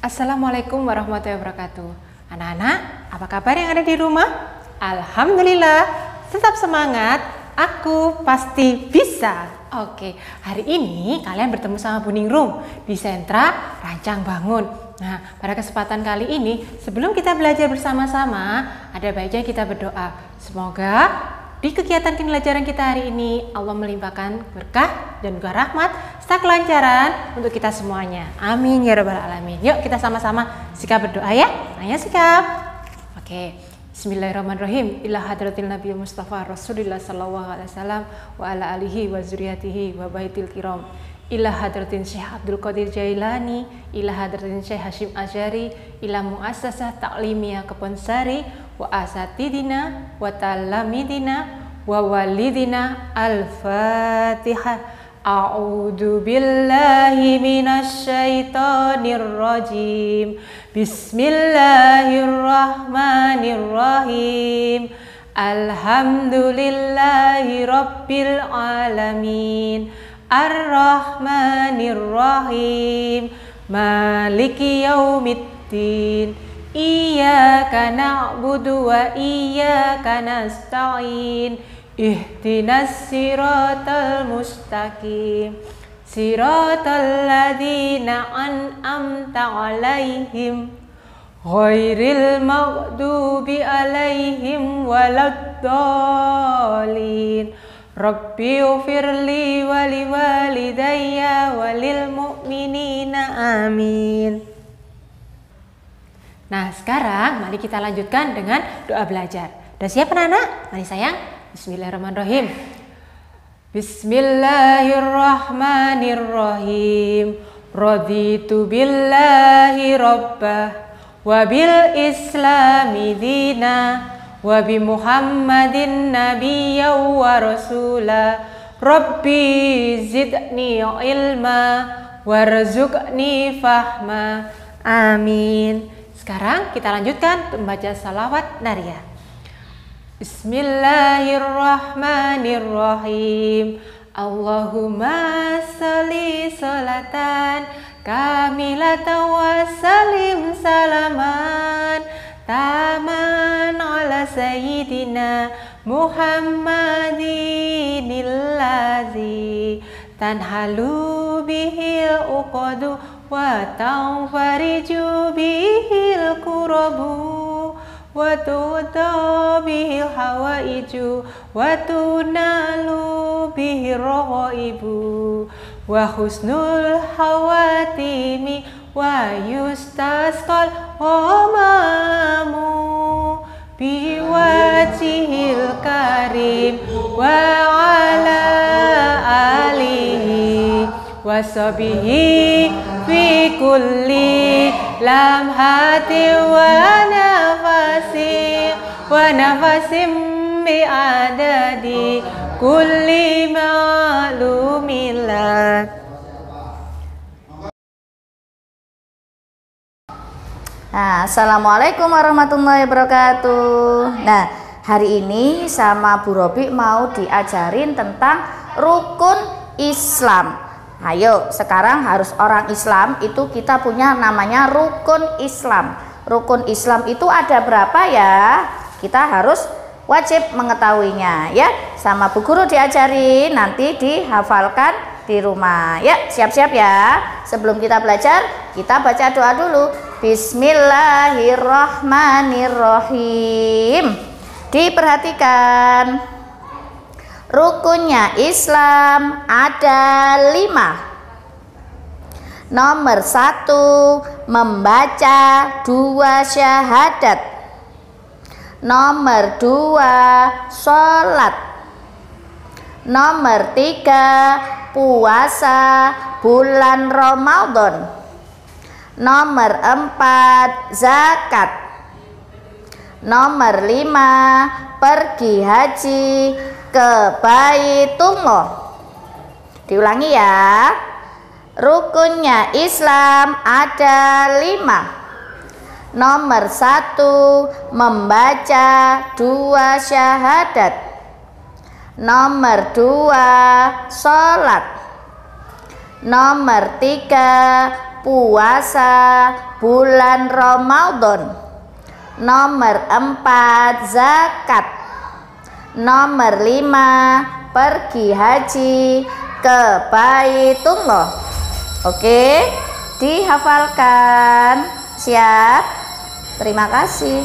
Assalamualaikum warahmatullahi wabarakatuh. Anak-anak, apa kabar yang ada di rumah? Alhamdulillah, tetap semangat, aku pasti bisa. Oke, hari ini kalian bertemu sama Bu Ningrum di sentra Rancang Bangun. Nah, pada kesempatan kali ini, sebelum kita belajar bersama-sama, ada baiknya kita berdoa. Semoga di kegiatan pembelajaran kita hari ini, Allah melimpahkan berkah dan juga rahmat serta kelancaran untuk kita semuanya. Amin ya rabbal alamin. Yuk kita sama-sama sikap berdoa ya. Ayo sikap. Oke. Bismillahirrahmanirrahim. Ila hadratil Nabi Mustafa Rasulullah sallallahu alaihi wasallam wa ala alihi wa zuriyatihi wa baitil kiram. Ila hadratin Syekh Abdul Qadir Jailani, ila hadratin Syekh Hashim Asyari, ila muassasah ta'limiyah Kebonsari, wa asatidina wa talamidina wa walidina. Al-Fatihah. A'udzu billahi minasy syaithanir rajim. Bismillahirrahmanirrahim. Alhamdulillahi rabbil alamin. Ar-Rahmanir-Rahim. Maliki yaumiddin. Iyyaka na'budu wa iyyaka nasta'in. Ihdinas siratal mustaqim. Siratal ladzina an'amta 'alaihim ghairil maghdubi 'alaihim waladdallin. Rabbi ufirli wali walidayya walil mu'minina amin. Nah sekarang mari kita lanjutkan dengan doa belajar. Udah siap anak-anak? Mari sayang. Bismillahirrahmanirrahim. Bismillahirrahmanirrahim. Raditu billahi rabbah wa bil islami dina wa bi Muhammadin nabiyya wa rasula. Rabbi zidni ilma warzuqni fahma. Amin. Sekarang kita lanjutkan membaca salawat nariyah. Bismillahirrahmanirrahim. Allahumma sholli sholatan kamilatan wa salim salaman taman ala sayyidina Muhammadinil ladzi tanhalu bihil uqadu wa tanfariju bihil kurabu wa tu'ta bihil hawaiju wa tunalu bihil rohaibu wa husnul hawatimi wa yustasqal ghamamu biwajhil karim wa ala alihi wa sahbihi fi kulli lamhati wa nafasim bi adadi kulli ma'lumilah. Assalamualaikum warahmatullahi wabarakatuh. Nah, hari ini sama Bu Robi mau diajarin tentang rukun Islam. Ayo, sekarang harus orang Islam itu kita punya namanya rukun Islam. Rukun Islam itu ada berapa ya? Kita harus wajib mengetahuinya ya. Sama Bu Guru diajarin, nanti dihafalkan di rumah. Ya, siap-siap ya. Sebelum kita belajar, kita baca doa dulu. Bismillahirrahmanirrahim. Diperhatikan. Rukunnya Islam ada 5. Nomor 1, membaca 2 syahadat. Nomor 2, sholat. Nomor 3, puasa bulan Ramadan. Nomor 4, zakat. Nomor 5, pergi haji ke Baitullah. Diulangi ya. Rukunnya Islam ada 5. Nomor 1, membaca 2 syahadat. Nomor 2, sholat. Nomor 3, puasa bulan Ramadan. Nomor 4 zakat. Nomor 5 pergi haji ke Baitullah. Oke, dihafalkan. Siap? Terima kasih.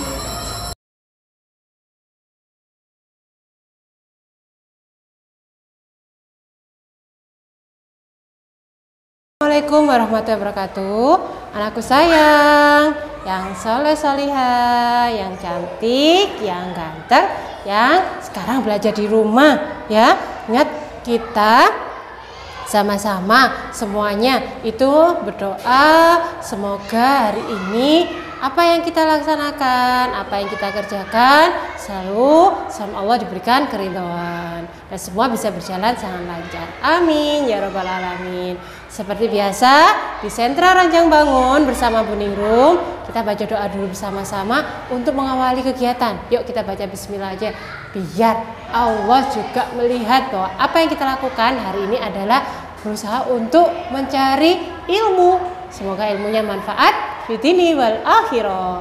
Assalamualaikum warahmatullahi wabarakatuh. Anakku sayang, yang soleh solihah, yang cantik, yang ganteng, yang sekarang belajar di rumah ya. Ingat, kita sama-sama semuanya itu berdoa semoga hari ini apa yang kita laksanakan, apa yang kita kerjakan selalu sama Allah diberikan keridhaan dan semua bisa berjalan sangat lancar. Amin ya rabbal alamin. Seperti biasa di Sentra Ranjang Bangun bersama Bu Ningrum, kita baca doa dulu bersama-sama untuk mengawali kegiatan. Yuk kita baca bismillah aja, biar Allah juga melihat bahwa apa yang kita lakukan hari ini adalah berusaha untuk mencari ilmu. Semoga ilmunya manfaat fitini wal akhirah.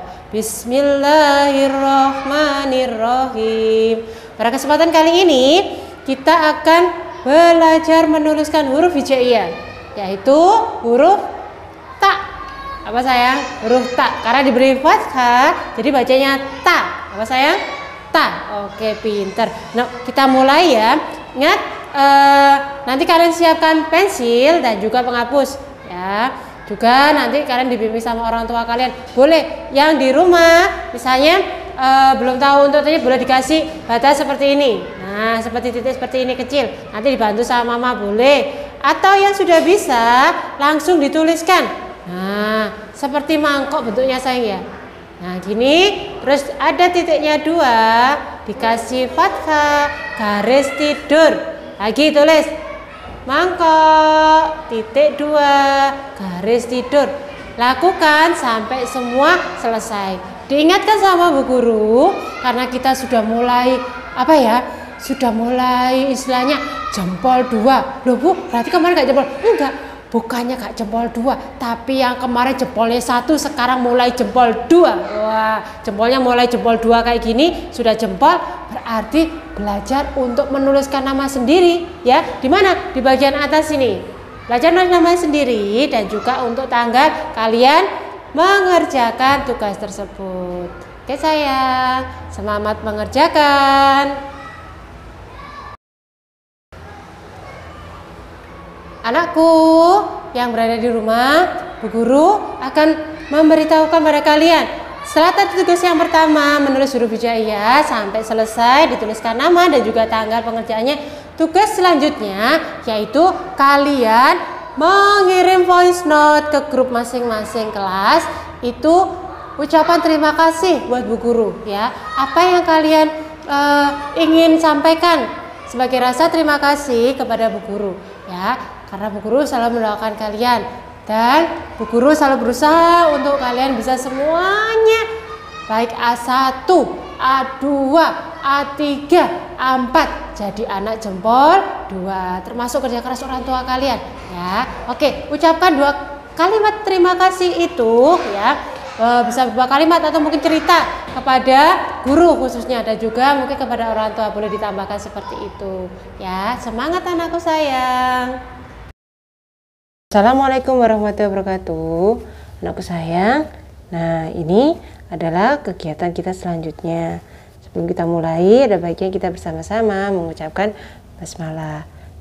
Bismillahirrahmanirrahim. Pada kesempatan kali ini kita akan belajar menuliskan huruf hijaiyah, yaitu huruf ta. Apa sayang? Huruf ta. Karena diberi fathah, jadi bacanya ta. Apa sayang? Ta. Oke, pinter. Nah, kita mulai ya. Ingat, nanti kalian siapkan pensil dan juga penghapus ya. Juga nanti kalian dibimbing sama orang tua kalian. Boleh yang di rumah misalnya belum tahu untuk tanya, boleh dikasih batas seperti ini. Nah, seperti titik seperti ini kecil. Nanti dibantu sama mama boleh. Atau yang sudah bisa langsung dituliskan. Nah, seperti mangkok bentuknya sayang ya. Nah, gini. Terus ada titiknya 2, dikasih fathah, garis tidur. Lagi tulis mangkok, titik 2, garis tidur. Lakukan sampai semua selesai. Diingatkan sama Bu Guru karena kita sudah mulai sudah mulai istilahnya jempol 2. Loh Bu, berarti kemarin gak jempol? Enggak, bukannya gak jempol 2, tapi yang kemarin jempolnya 1, sekarang mulai jempol 2. Wah, jempolnya mulai jempol 2 kayak gini, sudah jempol, berarti belajar untuk menuliskan nama sendiri ya. Di mana? Di bagian atas ini. Belajar menulis nama sendiri dan juga untuk tanggal kalian mengerjakan tugas tersebut. Oke sayang, semangat mengerjakan. Anakku yang berada di rumah, Bu Guru akan memberitahukan pada kalian. Setelah tadi tugas yang pertama menulis huruf hijaiyah sampai selesai dituliskan nama dan juga tanggal pengerjaannya. Tugas selanjutnya yaitu kalian mengirim voice note ke grup masing-masing kelas. Itu ucapan terima kasih buat Bu Guru ya. Apa yang kalian ingin sampaikan sebagai rasa terima kasih kepada Bu Guru ya. Karena Bu Guru selalu mendoakan kalian dan Bu Guru selalu berusaha untuk kalian bisa semuanya baik A1, A2, A3, A4 jadi anak jempol 2, termasuk kerja keras orang tua kalian ya. Oke, ucapkan 2 kalimat terima kasih itu ya. Bisa berupa kalimat atau mungkin cerita kepada guru khususnya dan juga mungkin kepada orang tua, boleh ditambahkan seperti itu ya. Semangat anakku sayang. Assalamualaikum warahmatullahi wabarakatuh. Anakku sayang, nah ini adalah kegiatan kita selanjutnya. Sebelum kita mulai, ada baiknya kita bersama-sama mengucapkan basmalah.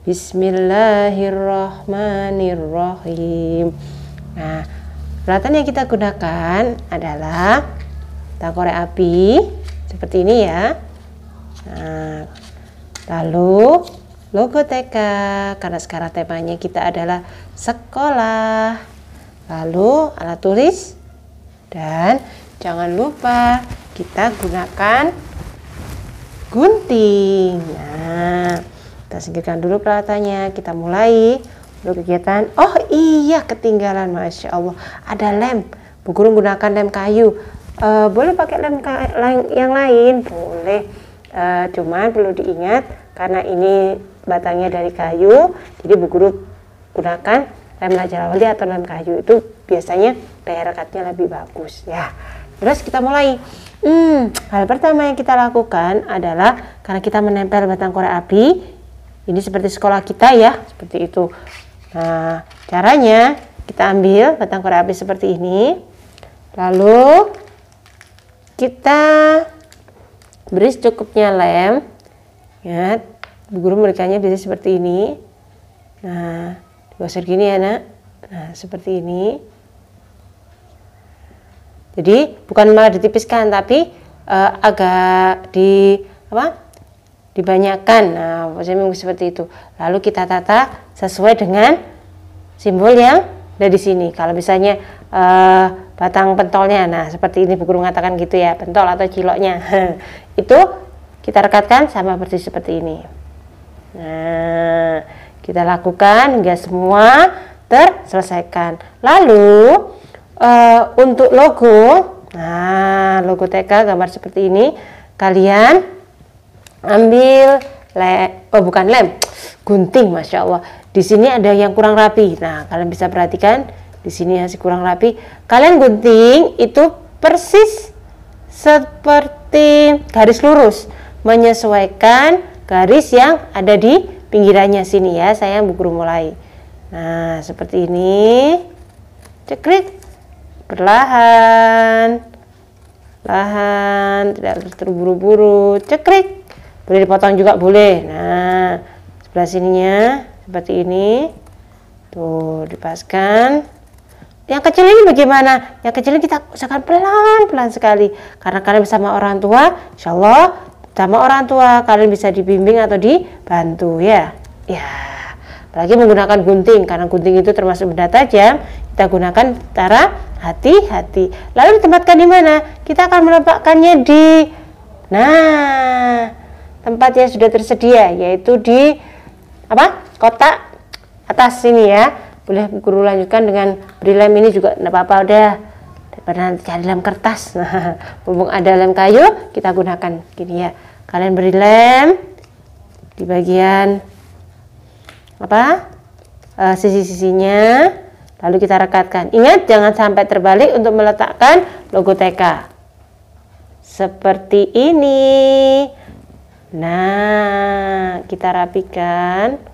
Bismillahirrahmanirrahim. Nah, peralatan yang kita gunakan adalah korek api seperti ini ya. Nah, lalu logo TK karena sekarang temanya kita adalah sekolah. Lalu alat tulis dan jangan lupa kita gunakan gunting. Nah, kita singkirkan dulu peralatannya. Kita mulai untuk kegiatan. Oh iya, ketinggalan, masya Allah. Ada lem. Bu Guru menggunakan lem kayu. Boleh pakai lem yang lain, boleh. Cuman perlu diingat karena ini batangnya dari kayu, jadi Bu Guru gunakan lem Raja Wali atau lem kayu itu biasanya daya rekatnya lebih bagus ya. Terus kita mulai. Hal pertama yang kita lakukan adalah karena kita menempel batang korek api, ini seperti sekolah kita ya, seperti itu. Nah, caranya kita ambil batang korek api seperti ini, lalu kita beri secukupnya lem. Ya, Bu Guru memberikannya biasanya seperti ini. Nah, digosok gini ya nak. Nah, seperti ini. Jadi bukan malah ditipiskan, tapi agak dibanyakkan. Nah, seperti itu. Lalu kita tata sesuai dengan simbol yang ada di sini. Kalau misalnya batang pentolnya, nah seperti ini Bu Guru mengatakan gitu ya, pentol atau ciloknya. Itu kita rekatkan sama persis seperti ini. Nah, kita lakukan hingga semua terselesaikan. Lalu untuk logo, nah logo TK gambar seperti ini, kalian ambil bukan lem, gunting, masya Allah. Di sini ada yang kurang rapi. Nah, kalian bisa perhatikan di sini masih kurang rapi. Kalian gunting itu persis seperti garis lurus, menyesuaikan garis yang ada di pinggirannya sini ya. Saya Bu Guru mulai. Nah, seperti ini. Cekrit. Perlahan. Tidak terburu-buru. Cekrit. Boleh dipotong juga boleh. Nah, sebelah sininya seperti ini. Tuh, dipaskan. Yang kecil ini bagaimana? Yang kecil ini kita usahakan pelan-pelan sekali. Karena kalian bersama orang tua, insya Allah sama orang tua kalian bisa dibimbing atau dibantu ya. Ya, apalagi menggunakan gunting, karena gunting itu termasuk benda tajam. Kita gunakan cara hati-hati. Lalu ditempatkan di mana? Kita akan meletakkannya di tempat yang sudah tersedia, yaitu di kotak atas sini ya. Boleh Guru lanjutkan dengan beri lem ini juga tidak apa-apa, udah daripada nanti cari lem kertas. Nah, mumpung ada lem kayu kita gunakan gini ya. Kalian beri lem di bagian sisi-sisinya, lalu kita rekatkan. Ingat jangan sampai terbalik untuk meletakkan logo TK seperti ini. Nah, kita rapikan.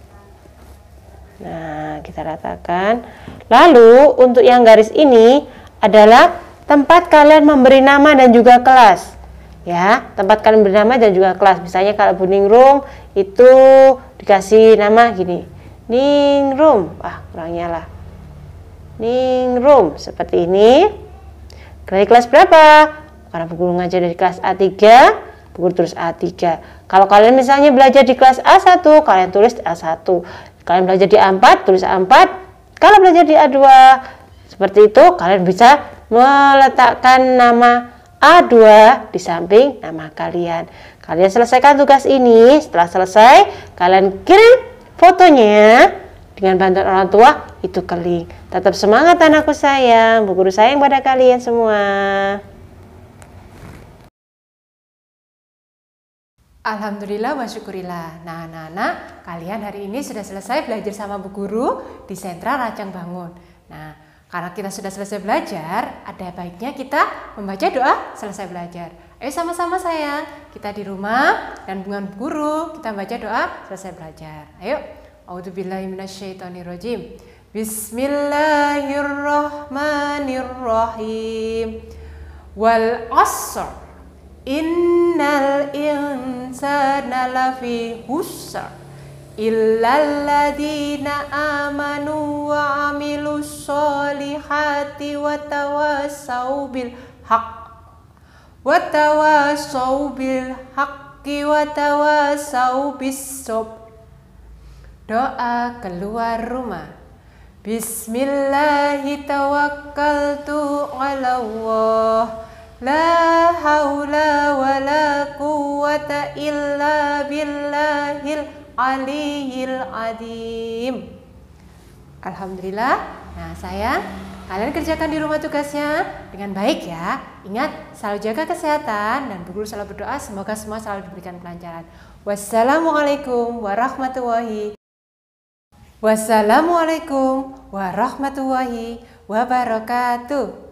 Nah, kita ratakan. Lalu untuk yang garis ini adalah tempat kalian memberi nama dan juga kelas. Ya, tempat kalian beri nama dan juga kelas. Misalnya kalau Buning Room itu dikasih nama gini. Ning Room. Kurang nyala. Ning Room seperti ini. Dari kelas berapa? Karena Bu Guru ngajar dari kelas A3, Bu Guru terus A3. Kalau kalian misalnya belajar di kelas A1, kalian tulis A1. Kalian belajar di A4, tulis A4. Kalau belajar di A2, seperti itu, kalian bisa meletakkan nama A2 di samping nama kalian. Kalian selesaikan tugas ini. Setelah selesai, kalian kirim fotonya dengan bantuan orang tua, itu ke link. Tetap semangat anakku sayang, Bu Guru sayang pada kalian semua. Alhamdulillah wa syukurillah. Nah, anak-anak, kalian hari ini sudah selesai belajar sama Bu Guru di Sentra Racang Bangun. Nah, karena kita sudah selesai belajar, ada baiknya kita membaca doa selesai belajar. Ayo sama-sama sayang, kita di rumah dan dengan Bu Guru kita membaca doa selesai belajar. Ayo. A'udzubillahi minasyaitonirrajim. Bismillahirrahmanirrahim. Wal 'asr. Innal insana lafi husr illal ladzina amanu wa 'amilus solihati wa tawassau bil haqqi wa tawassau bis sabr. Doa keluar rumah. Bismillahi tawakkaltu 'ala Allah. La haula wa la quwwata illa billahil aliyyil azim. Alhamdulillah. Nah sayang, kalian kerjakan di rumah tugasnya dengan baik ya. Ingat, selalu jaga kesehatan dan Bu Guru selalu berdoa semoga semua selalu diberikan kelancaran. Wassalamualaikum warahmatullahi wabarakatuh.